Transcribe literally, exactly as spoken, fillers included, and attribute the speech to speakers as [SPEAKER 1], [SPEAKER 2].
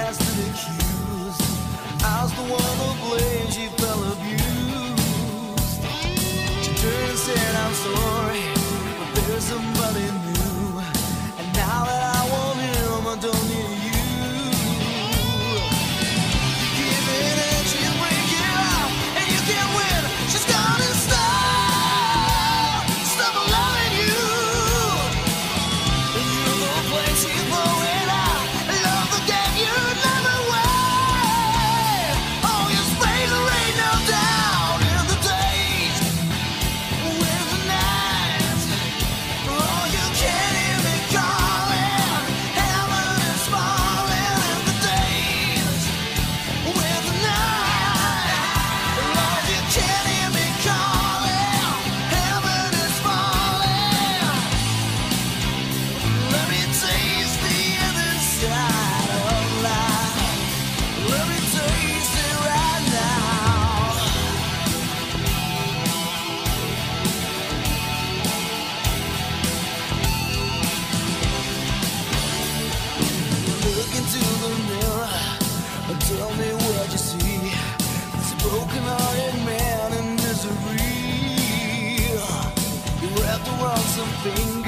[SPEAKER 1] has been accused. I was the one who blamed, she felt abused. She turned and said, I'm sorry, but there's somebody new. And now that I want him, I don't need you. You give in and she break it off, and you can't win. She's gonna stop, stop loving you. And you're the place she's blowing out. Love the game you never win. Oh, you spray the rain now down in the days, with the nights. Oh, you can't hear me calling. Heaven is falling in the days, with the night. Oh, you can't hear me calling. Heaven is falling. Let me taste the other side of life. Let me taste it right now. Look into the mirror and tell me what you see. This broken-hearted man in misery. You wrapped around something